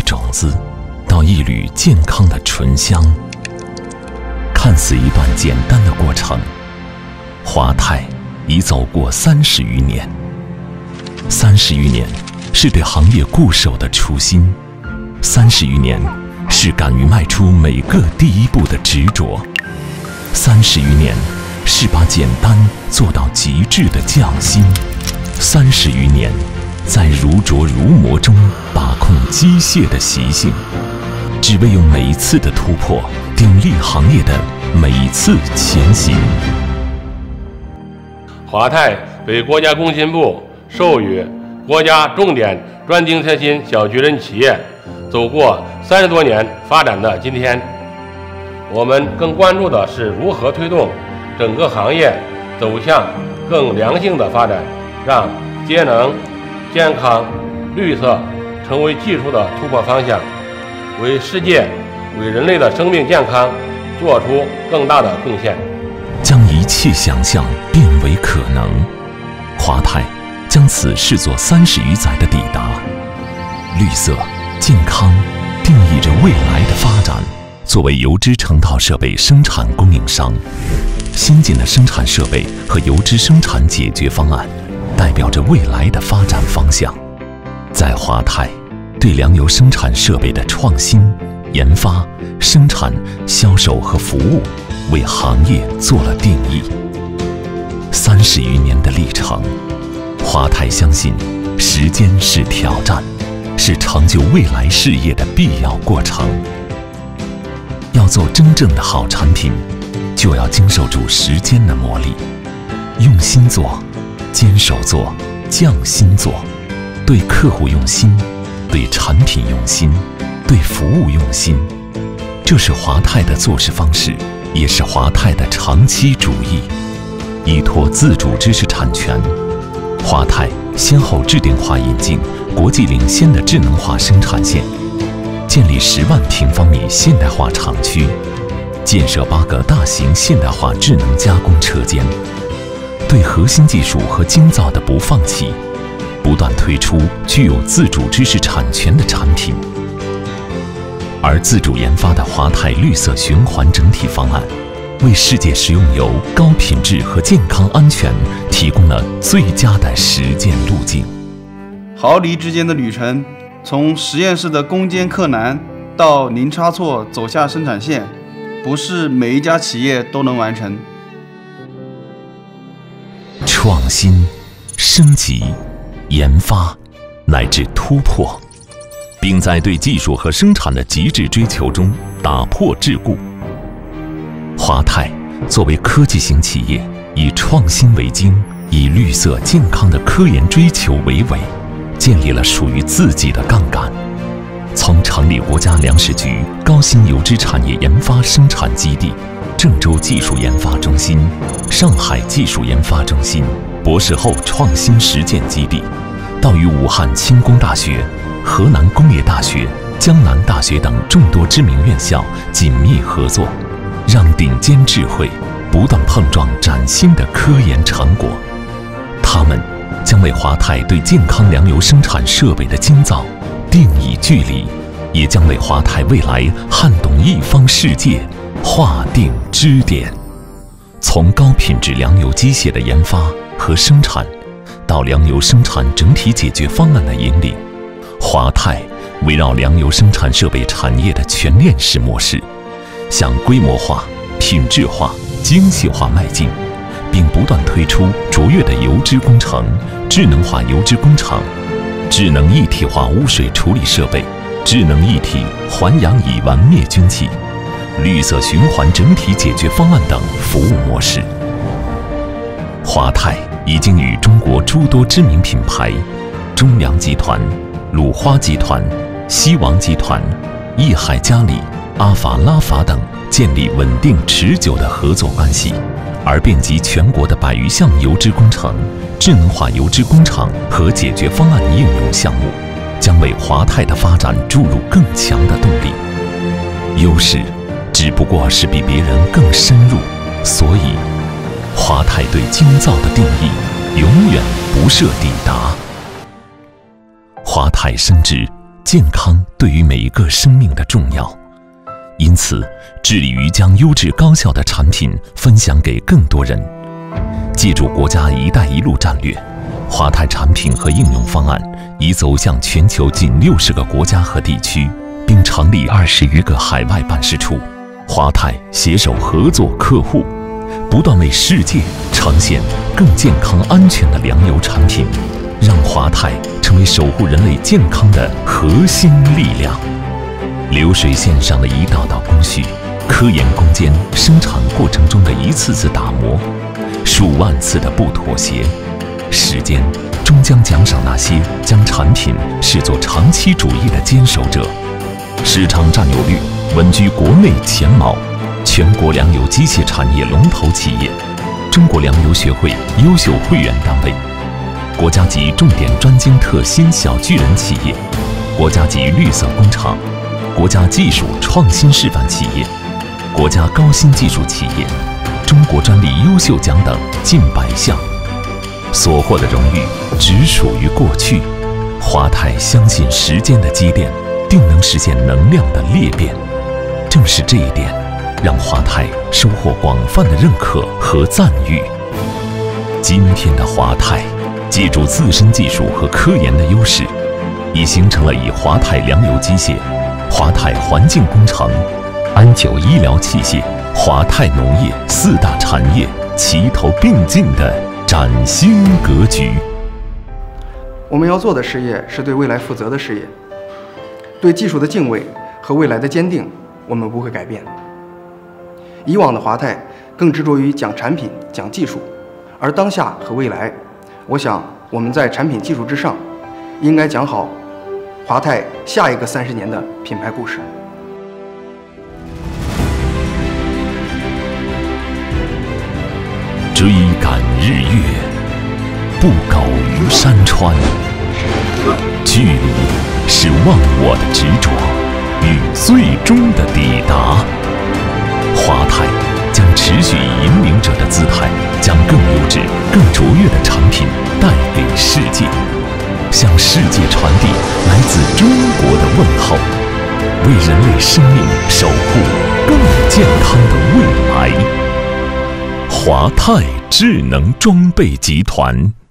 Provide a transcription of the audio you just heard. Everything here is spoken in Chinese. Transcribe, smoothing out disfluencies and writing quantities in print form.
种子，到一缕健康的醇香。看似一段简单的过程，华泰已走过30余年。30余年是对行业固守的初心，30余年是敢于迈出每个第一步的执着，30余年是把简单做到极致的匠心，30余年在如琢如磨中把控机械的习性，只为用每一次的突破鼎立行业的每一次前行。 华泰被国家工信部授予国家重点专精特新小巨人企业，走过30多年发展的今天，我们更关注的是如何推动整个行业走向更良性的发展，让节能、健康、绿色成为技术的突破方向，为世界、为人类的生命健康做出更大的贡献。 将一切想象变为可能，华泰将此视作30余载的抵达。绿色、健康定义着未来的发展。作为油脂成套设备生产供应商，先进的生产设备和油脂生产解决方案代表着未来的发展方向。在华泰，对粮油生产设备的创新、研发、生产、销售和服务为行业做了定义。30余年的历程，华泰相信，时间是挑战，是成就未来事业的必要过程。要做真正的好产品，就要经受住时间的磨砺，用心做，坚守做，匠心做，对客户用心，对产品用心，对服务用心。这是华泰的做事方式，也是华泰的长期主义。依托自主知识产权，华泰先后智电化引进国际领先的智能化生产线，建立10万平方米现代化厂区，建设8个大型现代化智能加工车间，对核心技术和精造的不放弃，不断推出具有自主知识产权的产品。而自主研发的华泰绿色循环整体方案，为世界食用油高品质和健康安全提供了最佳的实践路径。 毫厘之间的旅程，从实验室的攻坚克难到零差错走下生产线，不是每一家企业都能完成。 创新、升级、研发乃至突破，并在对技术和生产的极致追求中打破桎梏。华泰作为科技型企业，以创新为经，以绿色健康的科研追求为尾，建立了属于自己的杠杆。从成立国家粮食局高新油脂产业研发生产基地、郑州技术研发中心、上海技术研发中心、博士后创新实践基地，到与武汉轻工大学、河南工业大学、江南大学等众多知名院校紧密合作，让顶尖智慧不断碰撞崭新的科研成果。他们将为华泰对健康粮油生产设备的精造定义距离，也将为华泰未来撼动一方世界划定支点。从高品质粮油机械的研发和生产，到粮油生产整体解决方案的引领，华泰围绕粮油生产设备产业的全链式模式，向规模化、品质化、精细化迈进，并不断推出卓越的油脂工程、智能化油脂工程、智能一体化污水处理设备、智能一体环氧乙烷灭菌器、绿色循环整体解决方案等服务模式。华泰已经与中国诸多知名品牌中粮集团、鲁花集团、西王集团、益海嘉里、阿法拉法等建立稳定持久的合作关系，而遍及全国的100余项油脂工程、智能化油脂工厂和解决方案应用项目，将为华泰的发展注入更强的动力。优势只不过是比别人更深入，所以华泰对精造的定义永远不设抵达。华泰深知健康对于每一个生命的重要，因此致力于将优质高效的产品分享给更多人。借助国家“一带一路”战略，华泰产品和应用方案已走向全球近60个国家和地区，并成立20余个海外办事处。华泰携手合作客户，不断为世界呈现更健康安全的粮油产品，让华泰成为守护人类健康的核心力量。流水线上的一道道工序，科研攻坚生产过程中的一次次打磨，数万次的不妥协，时间终将奖赏那些将产品视作长期主义的坚守者。市场占有率稳居国内前茅，全国粮油机械产业龙头企业，中国粮油学会优秀会员单位，国家级重点专精特新小巨人企业，国家级绿色工厂，国家技术创新示范企业，国家高新技术企业，中国专利优秀奖等近100项。所获的荣誉只属于过去。华泰相信时间的积淀定能实现能量的裂变，正是这一点，让华泰收获广泛的认可和赞誉。今天的华泰，借助自身技术和科研的优势，已形成了以华泰粮油机械、华泰环境工程、安久医疗器械、华泰农业4大产业齐头并进的崭新格局。 我们要做的事业是对未来负责的事业，对技术的敬畏和未来的坚定，我们不会改变。以往的华泰更执着于讲产品、讲技术，而当下和未来，我想我们在产品技术之上，应该讲好华泰下一个30年的品牌故事。 追赶日月，不苟于山川。距离是忘我的执着与最终的抵达。华泰将持续以引领者的姿态，将更优质、更卓越的产品带给世界，向世界传递来自中国的问候，为人类生命守护更健康的未来。华泰智能装备集团。